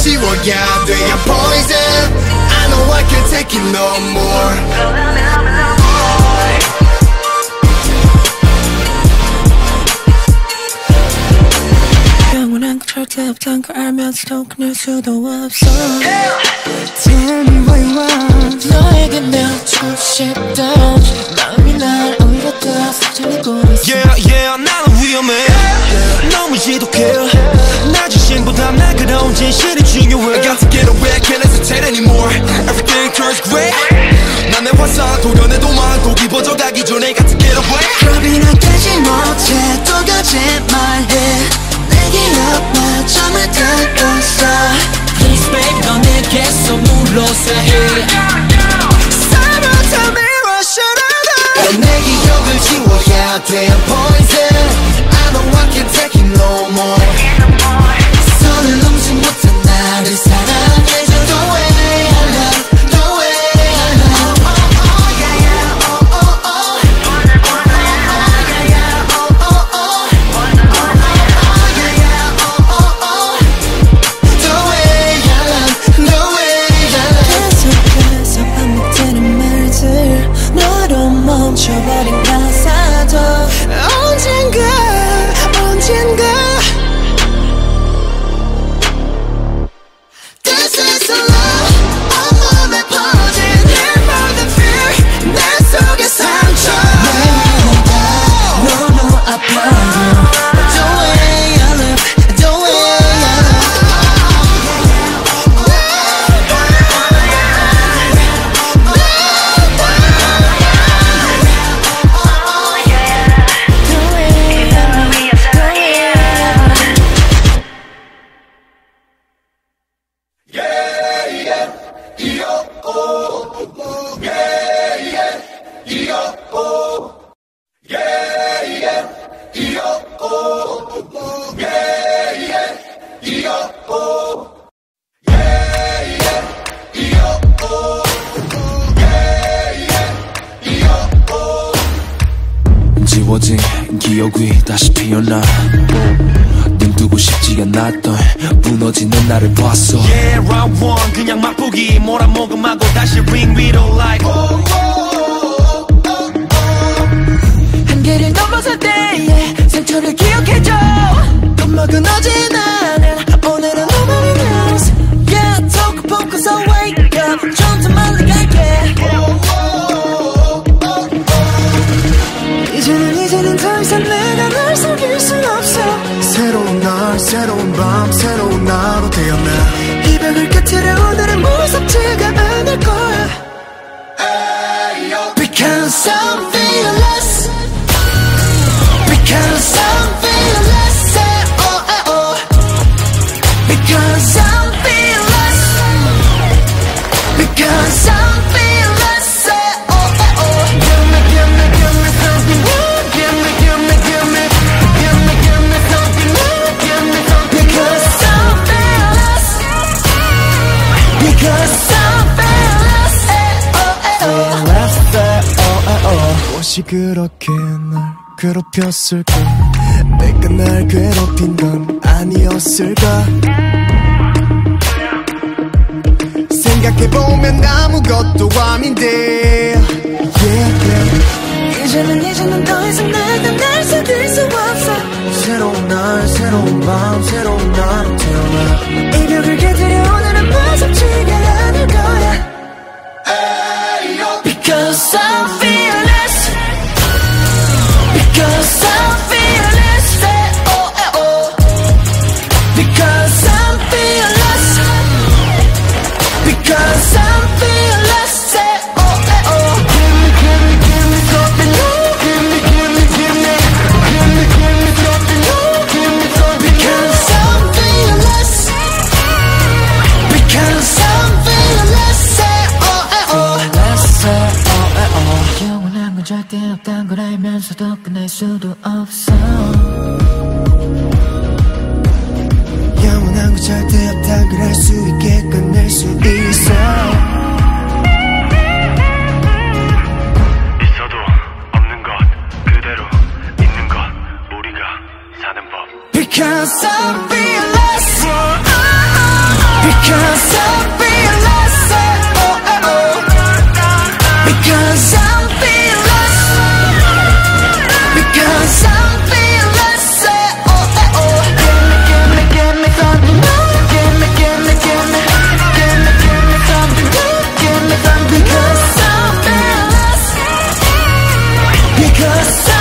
지워야 돼 You're poison I know I can't take it no more 영원한 건 절대 없단 걸 알면서도 끊을 수도 없어 Tell me what you want 너에게 내어주고 싶던 마음이 날 오히려 더 사정내고 있어 Yeah 나는 위험해 너무 지독해 나 자신보다 날카로운 진실이 중요해 I got to get away can't hesitate anymore Everything turns gray 난 내 화상 도련해도 많고 깊어져가기 전에 got to get away 겁이 나 깨지 못해 또 거짓말해 내게 점을 들었어 Please baby 너 내게서 물러서 해 서로 tell me what should I do 넌 내 기억을 지워야 돼 I'm poison I know I can't take it no more 선을 넘지 못한 나를 사랑해줘 The way I love The way I love yeah yeah oh oh oh yeah yeah oh oh oh yeah yeah oh oh oh The way I love The way I love 계속해서 반복되는 말들 너로 멈춰버린 가사도 언젠가 This is the love 온몸에 퍼진 Hear more than fear 내 속의 상처 너무 아파요 The way I live The way I 지워진 기억이 다시 피어나 눈 뜨고 싶지 않았던 무너지는 나를 봤어 Yeah round one 그냥 맛보기 몰아먹음하고 다시 ring 위로 like 한계를 넘어설 때의 상처를 기억해줘 겁먹은 어제 나는 오늘은 nobody knows Yeah talk focus on wake up 좀 더 멀리 갈게 이제는 더 이상 내가 널 속일 순 없어 새로운 날 새로운 밤 새로운 나로 태어나 이 벽을 깨트려 오늘은 무섭지가 않을 거야 Because I'm fearless Because I'm fearless say oh oh Because I'm fearless Because I'm fearless say oh oh Give me something new Give me something new Give me something Because I'm fearless Because I'm fearless say oh oh Let's say 무엇이 그렇게 날 괴롭혔을까 내가 날 괴롭힌 건 아니었을까 생각해보면 아무것도 아닌데 이제는 더 이상 내가 날 속일 수 없어 새로운 날 새로운 밤 새로운 나로 태어나 이 벽을 깨뜨려 오늘은 무섭지가 않을 거야 Because I'm fearless Because I'm fearless say oh oh Because I'm fearless Because I'm fearless say oh oh Give me something new Give me something new Give me something Because I'm fearless Because I'm fearless say oh oh Let's say oh oh 영원한 건 절대 없단 걸 알면서도 끝낼 수도 없어 영원한 건 절대 없단 걸 알 수 있게 끝낼 수 있어 있어도 없는 것 그대로 있는 것 우리가 사는 법 Because I'm fearless Because I'm fearless, oh, oh, oh. Because I'm fearless. Because I'm fearless, oh, oh, oh. Give me some, give me some, give me some, because I'm fearless. Because